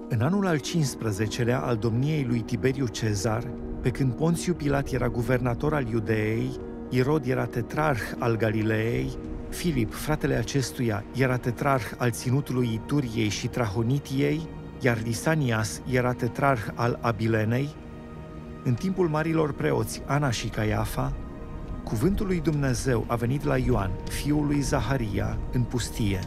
În anul al 15-lea al domniei lui Tiberiu Cezar, pe când Ponțiu Pilat era guvernator al Iudeei, Irod era tetrarh al Galileei, Filip, fratele acestuia, era tetrarh al ținutului Ituriei și Trahonitiei, iar Lisanias era tetrarh al Abilenei, în timpul marilor preoți Ana și Caiafa, cuvântul lui Dumnezeu a venit la Ioan, fiul lui Zaharia, în pustie.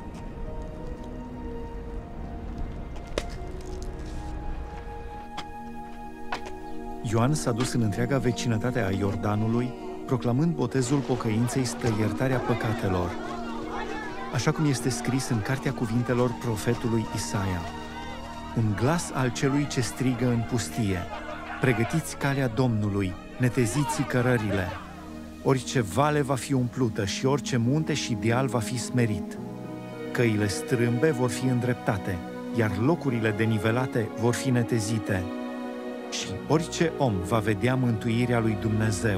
Ioan s-a dus în întreaga vecinătate a Iordanului, proclamând botezul pocăinței spre iertarea păcatelor, așa cum este scris în cartea cuvintelor profetului Isaia. Un glas al celui ce strigă în pustie: pregătiți calea Domnului, neteziți cărările. Orice vale va fi umplută și orice munte și deal va fi smerit. Căile strâmbe vor fi îndreptate, iar locurile denivelate vor fi netezite. Și orice om va vedea mântuirea lui Dumnezeu.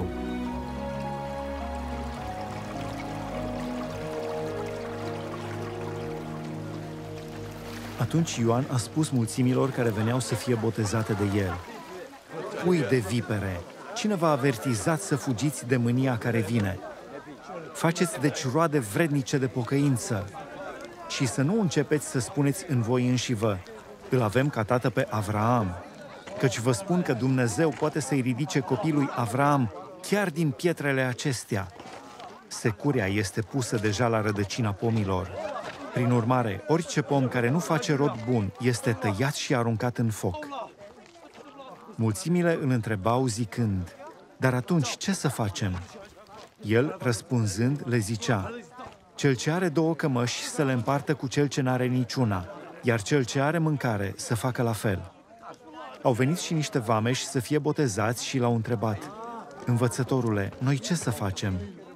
Atunci Ioan a spus mulțimilor care veneau să fie botezate de el: pui de vipere, cine v-a avertizat să fugiți de mânia care vine? Faceți deci roade vrednice de pocăință și să nu începeți să spuneți în voi înșivă: îl avem ca tată pe Avraam. Căci vă spun că Dumnezeu poate să-i ridice copilului Avraam chiar din pietrele acestea. Securea este pusă deja la rădăcina pomilor. Prin urmare, orice pom care nu face rod bun este tăiat și aruncat în foc. Mulțimile îl întrebau zicând: dar atunci ce să facem? El, răspunzând, le zicea: cel ce are 2 cămăși să le împartă cu cel ce n-are niciuna, iar cel ce are mâncare să facă la fel. Au venit și niște vameși să fie botezați și l-au întrebat: învățătorule, noi ce să facem?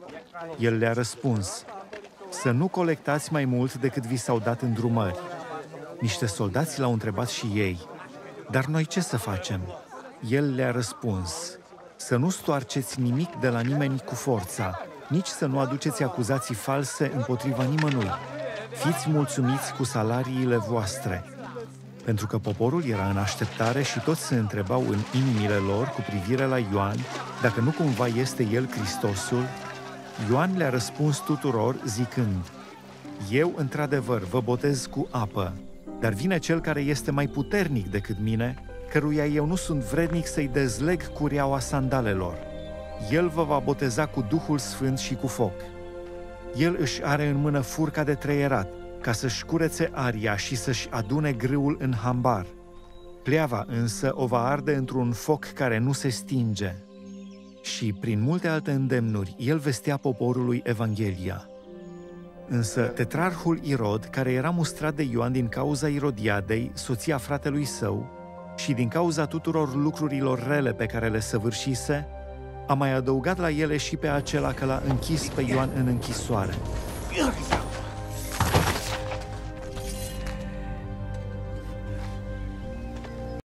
El le-a răspuns: să nu colectați mai mult decât vi s-au dat îndrumări. Niște soldați l-au întrebat și ei: dar noi ce să facem? El le-a răspuns: să nu stoarceți nimic de la nimeni cu forța, nici să nu aduceți acuzații false împotriva nimănui. Fiți mulțumiți cu salariile voastre. Pentru că poporul era în așteptare și toți se întrebau în inimile lor cu privire la Ioan dacă nu cumva este el Hristosul, Ioan le-a răspuns tuturor zicând: eu, într-adevăr, vă botez cu apă, dar vine cel care este mai puternic decât mine, căruia eu nu sunt vrednic să-i dezleg cureaua sandalelor. El vă va boteza cu Duhul Sfânt și cu foc. El își are în mână furca de treierat, ca să-și curețe aria și să-și adune grâul în hambar. Pleava însă o va arde într-un foc care nu se stinge. Și, prin multe alte îndemnuri, el vestea poporului Evanghelia. Însă tetrarhul Irod, care era mustrat de Ioan din cauza Irodiadei, soția fratelui său, și din cauza tuturor lucrurilor rele pe care le săvârșise, a mai adăugat la ele și pe acela că l-a închis pe Ioan în închisoare.